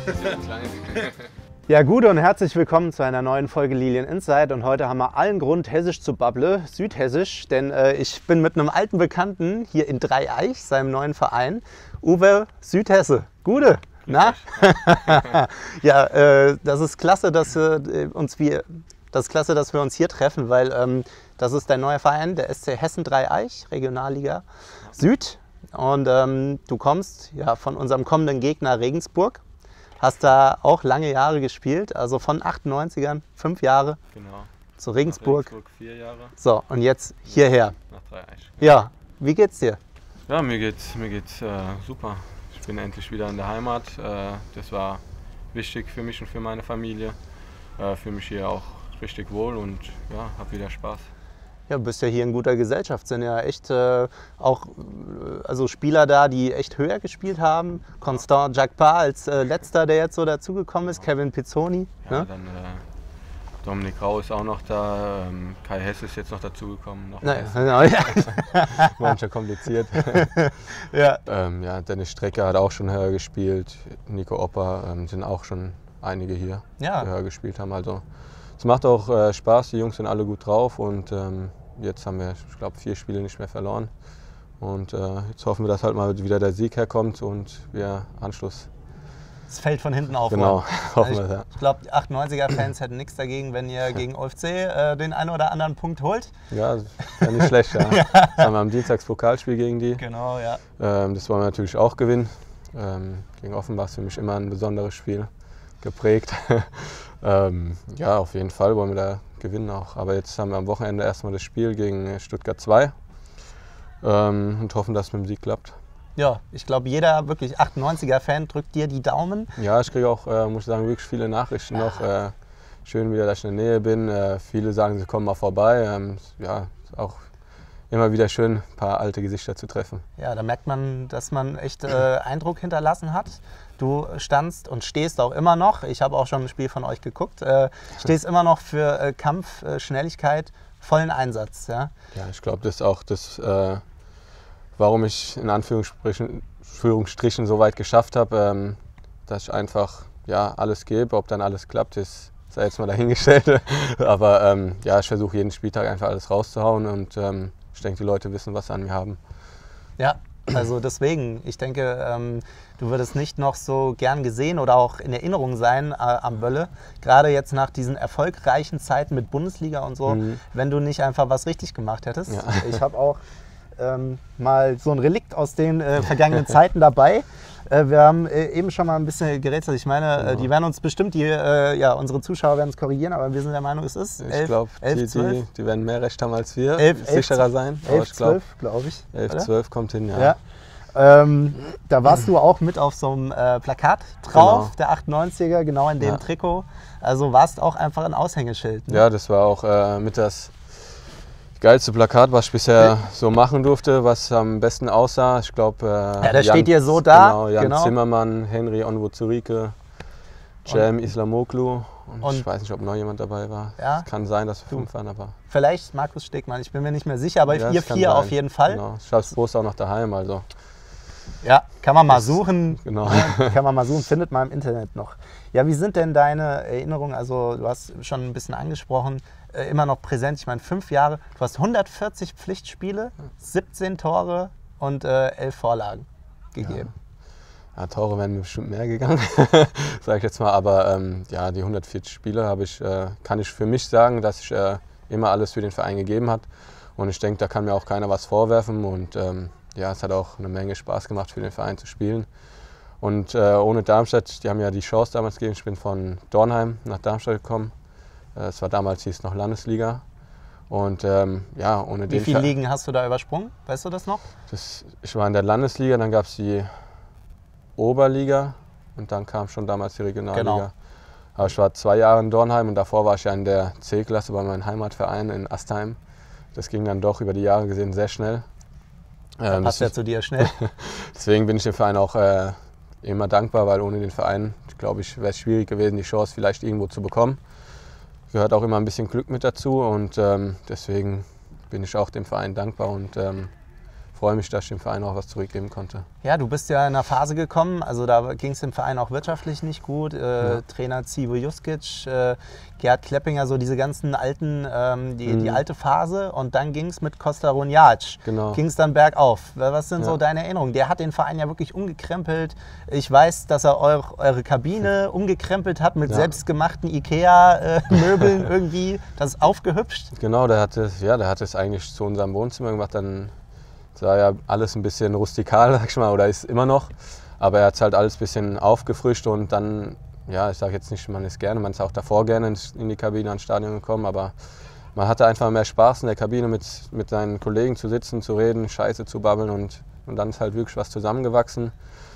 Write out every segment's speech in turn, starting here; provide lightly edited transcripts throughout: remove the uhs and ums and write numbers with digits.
Sehr klein. Ja, gut und herzlich willkommen zu einer neuen Folge Lilien Inside. Und heute haben wir allen Grund, hessisch zu babbeln, südhessisch, denn ich bin mit einem alten Bekannten hier in Dreieich, seinem neuen Verein, Uwe Südhesse. Gute, na? Ja, das ist klasse, dass wir uns hier treffen, weil das ist dein neuer Verein, der SC Hessen Dreieich, Regionalliga Süd. Und du kommst ja von unserem kommenden Gegner Regensburg. Hast da auch lange Jahre gespielt, also von 98ern, 5 Jahre Genau. zu Regensburg. Nach Regensburg 4 Jahre. So, und jetzt hierher. Nach Dreieich. Ja, wie geht's dir? Ja, mir geht's super. Ich bin endlich wieder in der Heimat. Das war wichtig für mich und für meine Familie. Fühle mich hier auch richtig wohl und ja, habe wieder Spaß. Ja, du bist ja hier in guter Gesellschaft. Sind ja echt auch also Spieler da, die echt höher gespielt haben. Constant Jacquepart als letzter, der jetzt so dazugekommen ist. Kevin Pizzoni. Ja, Ne? dann Dominik Rau ist auch noch da. Kai Hess ist jetzt noch dazugekommen. Naja, genau, ja. Manchmal kompliziert. Ja. Ja, Dennis Strecker hat auch schon höher gespielt. Nico Opper sind auch schon einige hier, Ja. die höher gespielt haben. Also es macht auch Spaß, die Jungs sind alle gut drauf und jetzt haben wir, ich glaube, 4 Spiele nicht mehr verloren. Und jetzt hoffen wir, dass halt mal wieder der Sieg herkommt und wir Anschluss. Es fällt von hinten auf. Genau, hoffen wir, ja. Ich glaube, die 98er-Fans hätten nichts dagegen, wenn ihr gegen OFC den einen oder anderen Punkt holt. Ja, wäre nicht schlecht, ja. Jetzt haben wir am Dienstags Pokalspiel gegen die. Genau, ja. Das wollen wir natürlich auch gewinnen. Gegen Offenbach ist für mich immer ein besonderes Spiel geprägt. Ja, auf jeden Fall wollen wir da gewinnen auch. Aber jetzt haben wir am Wochenende erstmal das Spiel gegen Stuttgart 2 und hoffen, dass es mit dem Sieg klappt. Ja, ich glaube, jeder wirklich 98er-Fan drückt dir die Daumen. Ja, ich kriege auch, muss ich sagen, wirklich viele Nachrichten noch. Schön wieder, dass ich in der Nähe bin. Viele sagen, sie kommen mal vorbei. Ja, ist auch immer wieder schön, ein paar alte Gesichter zu treffen. Ja, da merkt man, dass man echt Eindruck hinterlassen hat. Du standst und stehst auch immer noch, ich habe auch schon ein Spiel von euch geguckt, stehst immer noch für Kampf, Schnelligkeit, vollen Einsatz. Ja, ja, ich glaube, das ist auch das, warum ich in Anführungsstrichen so weit geschafft habe, dass ich einfach ja, alles gebe. Ob dann alles klappt, sei jetzt mal dahingestellt. Aber ja, ich versuche jeden Spieltag einfach alles rauszuhauen und ich denke, die Leute wissen, was sie an mir haben. Ja, also deswegen, ich denke, du würdest nicht noch so gern gesehen oder auch in Erinnerung sein am Bölle. Gerade jetzt nach diesen erfolgreichen Zeiten mit Bundesliga und so, wenn du nicht einfach was richtig gemacht hättest. Ja. Ich habe auch mal so ein Relikt aus den vergangenen Zeiten dabei. Wir haben eben schon mal ein bisschen gerätselt. Ich meine, die werden uns bestimmt, ja, unsere Zuschauer werden es korrigieren, aber wir sind der Meinung, es ist 11, ich glaube, 11, 12. Die werden mehr Recht haben als wir, 11, sicherer sein. 11, 12, glaube ich. 11, 12 kommt hin, ja. Ja. Da warst du auch mit auf so einem Plakat drauf, der 98er, genau in dem Trikot. Also warst auch einfach ein Aushängeschild. Ne? Ja, das war auch mit das geilste Plakat, was ich bisher so machen durfte, was am besten aussah. Ich glaube, ja, da steht ihr so da. Genau, Jan Zimmermann, Henry Onwuzurike, Cem Islamoglu und ich weiß nicht, ob noch jemand dabei war. Ja? Es kann sein, dass wir 5 waren, aber vielleicht Markus Stegmann, ich bin mir nicht mehr sicher, aber ihr 4 auf jeden Fall. Genau. Ich habe das Poster auch noch daheim, also. Ja, kann man mal suchen. Genau. Kann man mal suchen, findet man im Internet noch. Ja, wie sind denn deine Erinnerungen? Also du hast schon ein bisschen angesprochen, immer noch präsent. Ich meine, 5 Jahre, du hast 140 Pflichtspiele, 17 Tore und 11 Vorlagen gegeben. Ja, Tore wären bestimmt mehr gegangen, sage ich jetzt mal. Aber ja, die 140 Spiele kann ich für mich sagen, dass ich immer alles für den Verein gegeben habe. Und ich denke, da kann mir auch keiner was vorwerfen. Und ja, es hat auch eine Menge Spaß gemacht, für den Verein zu spielen. Und ohne Darmstadt, die haben ja die Chance damals gegeben. Ich bin von Dornheim nach Darmstadt gekommen. Es war damals, hieß es noch Landesliga. Und ja, ohne Wie viele Ligen hast du da übersprungen? Weißt du das noch? Ich war in der Landesliga, dann gab es die Oberliga und dann kam schon damals die Regionalliga. Genau. Aber ich war 2 Jahre in Dornheim und davor war ich ja in der C-Klasse bei meinem Heimatverein in Astheim. Das ging dann doch über die Jahre gesehen sehr schnell. Passt ja zu dir schnell. Deswegen bin ich dem Verein auch immer dankbar, weil ohne den Verein, glaube ich, wäre es schwierig gewesen, die Chance vielleicht irgendwo zu bekommen. Gehört auch immer ein bisschen Glück mit dazu und deswegen bin ich auch dem Verein dankbar und freue mich, dass ich dem Verein auch was zurückgeben konnte. Ja, du bist ja in einer Phase gekommen, also da ging es dem Verein auch wirtschaftlich nicht gut. Trainer Zivo Juskic, Gerd Kleppinger, so diese ganzen alten, die alte Phase. Und dann ging es mit Costa Runjac. Genau. Ging es dann bergauf. Was sind so deine Erinnerungen? Der hat den Verein ja wirklich umgekrempelt. Ich weiß, dass er eure Kabine umgekrempelt hat mit selbstgemachten Ikea-Möbeln irgendwie. Das ist aufgehübscht. Genau, der hat es eigentlich zu unserem Wohnzimmer gemacht. Dann war ja alles ein bisschen rustikal, sag ich mal, oder ist immer noch. Aber er hat es halt alles ein bisschen aufgefrischt und dann, ja, ich sage jetzt nicht, man ist auch davor gerne in die Kabine ans Stadion gekommen, aber man hatte einfach mehr Spaß in der Kabine mit seinen Kollegen zu sitzen, zu reden, Scheiße zu babbeln und dann ist halt wirklich was zusammengewachsen.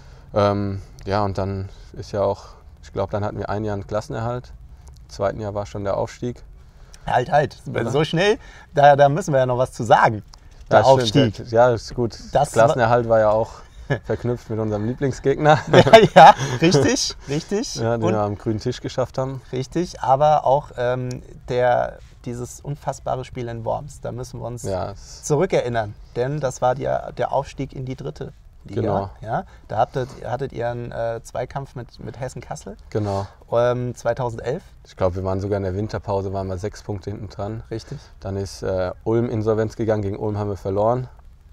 Ja, und dann ist ja auch, ich glaube, dann hatten wir ein Jahr einen Klassenerhalt. Im zweiten Jahr war schon der Aufstieg. Halt, so schnell, da müssen wir ja noch was zu sagen. Der Aufstieg. Stimmt. Ja, ist gut. Das Klassenerhalt war ja auch verknüpft mit unserem Lieblingsgegner. Ja, richtig. Ja, den wir am grünen Tisch geschafft haben. Richtig, aber auch dieses unfassbare Spiel in Worms, da müssen wir uns zurückerinnern. Denn das war der Aufstieg in die 3. Liga. Genau. Ja, da hattet ihr einen Zweikampf mit Hessen-Kassel. Genau. 2011. Ich glaube, wir waren sogar in der Winterpause, waren wir 6 Punkte hinten dran. Richtig. Dann ist Ulm Insolvenz gegangen, gegen Ulm haben wir verloren.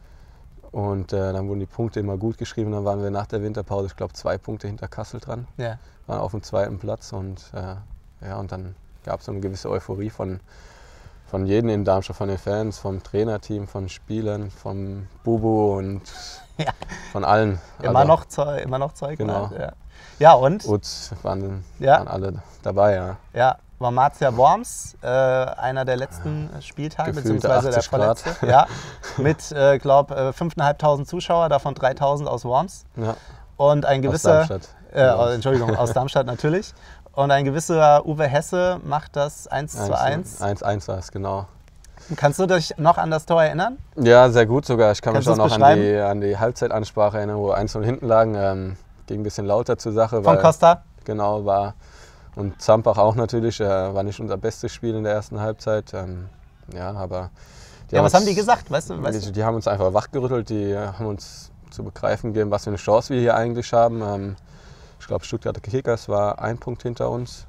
Und dann wurden die Punkte immer gut geschrieben. Dann waren wir nach der Winterpause, ich glaube, 2 Punkte hinter Kassel dran. Ja. Waren auf dem 2. Platz und und dann gab es so eine gewisse Euphorie von jedem in Darmstadt, von den Fans, vom Trainerteam, von Spielern, vom Bubu und von allen. Immer noch Zeug. Genau. Ja, und? Utz waren alle dabei, ja. Ja, war Marzia Worms, einer der letzten Spieltage, beziehungsweise der vorletzte. Ja, mit, glaube 5.500 Zuschauer, davon 3.000 aus Worms. Ja. Und ein gewisser... Aus Darmstadt. Entschuldigung, aus Darmstadt natürlich. Und ein gewisser Uwe Hesse macht das 1:1. 1:1 war es, genau. Kannst du dich noch an das Tor erinnern? Ja, sehr gut sogar. Ich kann mich auch noch an die Halbzeitansprache erinnern, wo wir 1:0 hinten lagen. Ging ein bisschen lauter zur Sache. Von Costa? Genau, war. Und Zampach auch natürlich. War nicht unser bestes Spiel in der ersten Halbzeit. Aber... was haben die gesagt? Weißt du? Die haben uns einfach wachgerüttelt. Die haben uns zu begreifen gegeben, was für eine Chance wir hier eigentlich haben. Ich glaube, Stuttgarter Kickers war 1 Punkt hinter uns.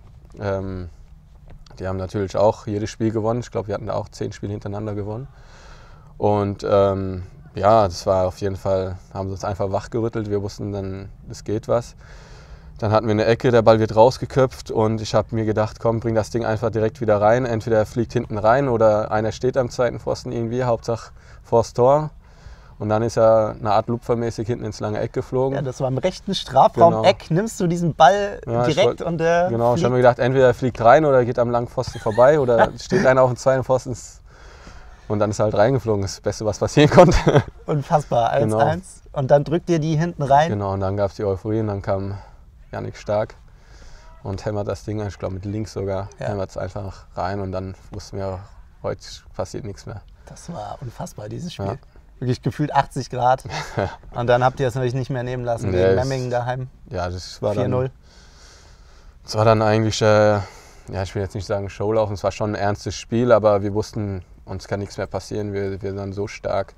Die haben natürlich auch jedes Spiel gewonnen. Ich glaube, wir hatten da auch 10 Spiele hintereinander gewonnen. Und das war auf jeden Fall, haben sie uns einfach wachgerüttelt. Wir wussten dann, es geht was. Dann hatten wir eine Ecke, der Ball wird rausgeköpft und ich habe mir gedacht, komm, bring das Ding einfach direkt wieder rein. Entweder er fliegt hinten rein oder einer steht am zweiten Pfosten irgendwie, Hauptsache vors Tor. Und dann ist er eine Art lupfermäßig hinten ins lange Eck geflogen. Ja, das war im rechten Strafraum-Eck. Nimmst du diesen Ball direkt und der Genau, ich habe mir gedacht, entweder er fliegt rein oder geht am langen Pfosten vorbei oder steht einer auf dem zweiten Pfosten und dann ist er halt reingeflogen. Das ist das Beste, was passieren konnte. Unfassbar, 1:1. Genau. Und dann drückt ihr die hinten rein. Genau, und dann gab es die Euphorie und dann kam Jannik Stark und hämmert das Ding, ich glaube mit links sogar, hämmert es einfach rein und dann wussten wir, heute passiert nichts mehr. Das war unfassbar, dieses Spiel. Ja. Wirklich gefühlt 80 Grad. Und dann habt ihr es natürlich nicht mehr nehmen lassen gegen Memmingen daheim. Ja, das war 4:0. Das war dann eigentlich, ich will jetzt nicht sagen Showlaufen, es war schon ein ernstes Spiel, aber wir wussten, uns kann nichts mehr passieren, wir sind so stark.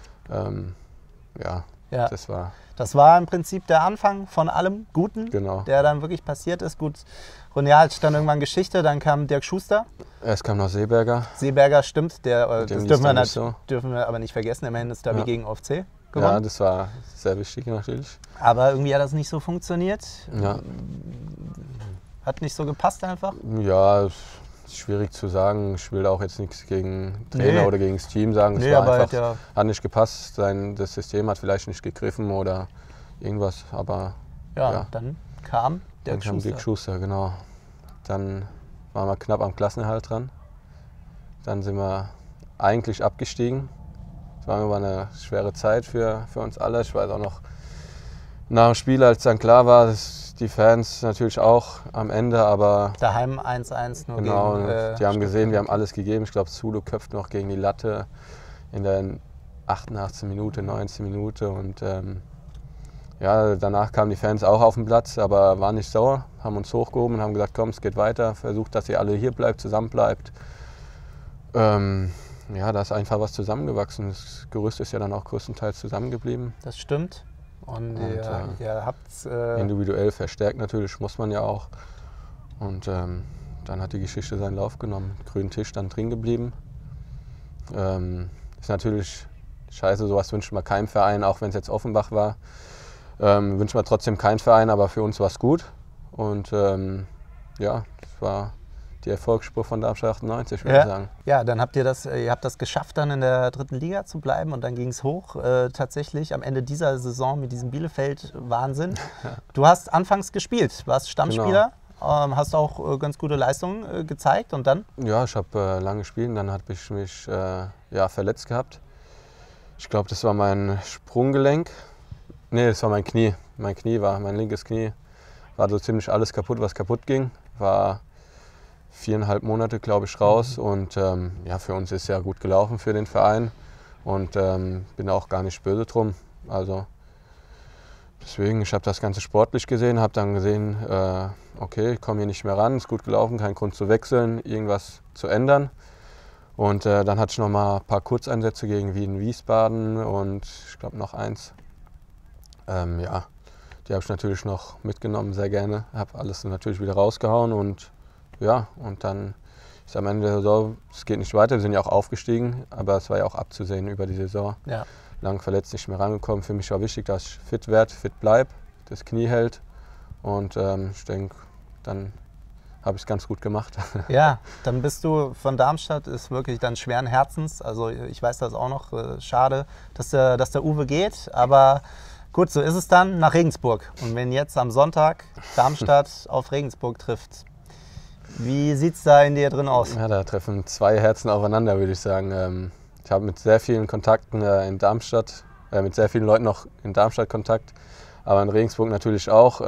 Das war im Prinzip der Anfang von allem Guten, der dann wirklich passiert ist. Gut, Ronja hat dann irgendwann Geschichte, dann kam Dirk Schuster. Es kam noch Seeberger. Seeberger, stimmt, das dürfen wir aber nicht vergessen, immerhin das Derby gegen OFC gewonnen. Ja, das war sehr wichtig natürlich. Aber irgendwie hat das nicht so funktioniert. Ja. Hat nicht so gepasst einfach? Ja, schwierig zu sagen. Ich will auch jetzt nichts gegen Trainer oder gegen das Team sagen. Es war einfach, hat nicht gepasst. Das System hat vielleicht nicht gegriffen oder irgendwas. Aber dann kam Dirk Schuster. Genau. Dann waren wir knapp am Klassenerhalt dran. Dann sind wir eigentlich abgestiegen. Das war aber eine schwere Zeit für uns alle. Ich weiß auch noch, nach dem Spiel, als dann klar war, dass die Fans natürlich auch am Ende, aber... Daheim 1:1 nur genau, gegen... die haben gesehen, wir haben alles gegeben. Ich glaube, Zulu köpft noch gegen die Latte in der 88. Minute, 19. Minute. Und danach kamen die Fans auch auf den Platz, aber waren nicht sauer, haben uns hochgehoben und haben gesagt, komm, es geht weiter. Versucht, dass ihr alle hier bleibt, zusammen bleibt. Ja, da ist einfach was zusammengewachsen. Das Gerüst ist ja dann auch größtenteils zusammengeblieben. Das stimmt. Und ihr habt individuell verstärkt natürlich, muss man ja auch. Und dann hat die Geschichte seinen Lauf genommen. Grünen Tisch dann drin geblieben. Ist natürlich scheiße, sowas wünscht man keinem Verein, auch wenn es jetzt Offenbach war. Wünscht man trotzdem keinen Verein, aber für uns war es gut. Und ja, das war die Erfolgsspur von Darmstadt 98, würde ich sagen. Ja, dann habt ihr habt das geschafft, dann in der 3. Liga zu bleiben und dann ging es hoch. Tatsächlich am Ende dieser Saison mit diesem Bielefeld-Wahnsinn. Ja. Du hast anfangs gespielt, warst Stammspieler, genau. Hast auch ganz gute Leistungen gezeigt und dann? Ja, ich habe lange gespielt und dann habe ich mich verletzt gehabt. Ich glaube, das war mein Sprunggelenk. Nee, das war mein Knie. Mein linkes Knie war so ziemlich alles kaputt, was kaputt ging. War 4,5 Monate, glaube ich, raus. Und ja, für uns ist es ja gut gelaufen für den Verein. Und bin auch gar nicht böse drum. Also deswegen, ich habe das Ganze sportlich gesehen, habe dann gesehen, okay, ich komme hier nicht mehr ran, ist gut gelaufen, kein Grund zu wechseln, irgendwas zu ändern. Und dann hatte ich noch mal ein paar Kurzeinsätze gegen Wien, Wiesbaden und ich glaube noch eins. Ja, die habe ich natürlich noch mitgenommen, sehr gerne. Habe alles natürlich wieder rausgehauen und ja, und dann ist am Ende der Saison, es geht nicht weiter, wir sind ja auch aufgestiegen, aber es war ja auch abzusehen über die Saison. Ja. Lang verletzt, nicht mehr rangekommen. Für mich war wichtig, dass ich fit werde, fit bleibe, das Knie hält und ich denke, dann habe ich es ganz gut gemacht. Ja, dann bist du von Darmstadt, ist wirklich dann schweren Herzens. Also ich weiß das auch noch, schade, dass der Uwe geht, aber gut, so ist es dann, nach Regensburg. Und wenn jetzt am Sonntag Darmstadt auf Regensburg trifft, wie sieht es da in dir drin aus? Ja, da treffen zwei Herzen aufeinander, würde ich sagen. Ich habe mit sehr vielen Kontakten in Darmstadt, mit sehr vielen Leuten noch in Darmstadt Kontakt, aber in Regensburg natürlich auch.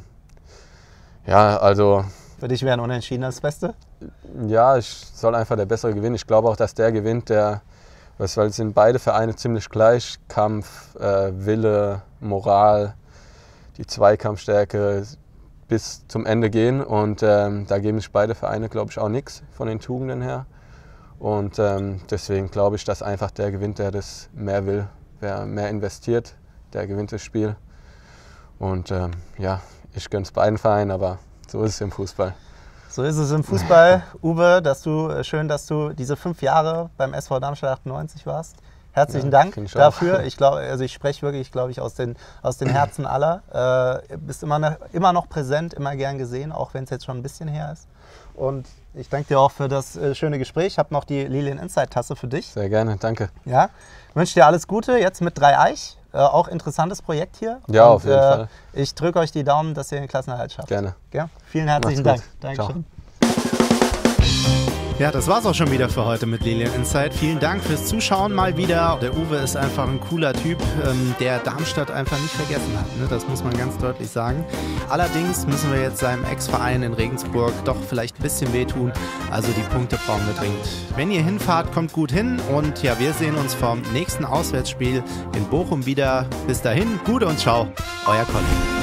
Ja, also... Für dich wäre ein Unentschieden das Beste? Ja, ich soll einfach der Bessere gewinnen. Ich glaube auch, dass der gewinnt, weil es sind beide Vereine ziemlich gleich. Kampf, Wille, Moral, die Zweikampfstärke bis zum Ende gehen. Und da geben sich beide Vereine, glaube ich, auch nichts von den Tugenden her. Und deswegen glaube ich, dass einfach der gewinnt, der das mehr will. Wer mehr investiert, der gewinnt das Spiel. Und ja, ich gönne es beiden Vereinen, aber so ist es im Fußball. So ist es im Fußball. Uwe, schön, dass du diese 5 Jahre beim SV Darmstadt 98 warst. Herzlichen Dank dafür. Ich glaube, also ich spreche wirklich, glaube ich, aus den Herzen aller. Bist immer noch präsent, immer gern gesehen, auch wenn es jetzt schon ein bisschen her ist. Und ich danke dir auch für das schöne Gespräch. Ich habe noch die Lilian Insight Tasse für dich. Sehr gerne, danke. Ja, ich wünsche dir alles Gute jetzt mit Dreieich. Auch interessantes Projekt hier. Ja, auf jeden Fall. Ich drücke euch die Daumen, dass ihr den Klassenerhalt schafft. Gerne. Ja? Vielen herzlichen Dank. Dankeschön. Ja, das war's auch schon wieder für heute mit Lilian Insight. Vielen Dank fürs Zuschauen mal wieder. Der Uwe ist einfach ein cooler Typ, der Darmstadt einfach nicht vergessen hat. Ne? Das muss man ganz deutlich sagen. Allerdings müssen wir jetzt seinem Ex-Verein in Regensburg doch vielleicht ein bisschen wehtun. Also die Punkte brauchen wir dringend. Wenn ihr hinfahrt, kommt gut hin. Und ja, wir sehen uns vom nächsten Auswärtsspiel in Bochum wieder. Bis dahin, Gute und ciao, euer Colin.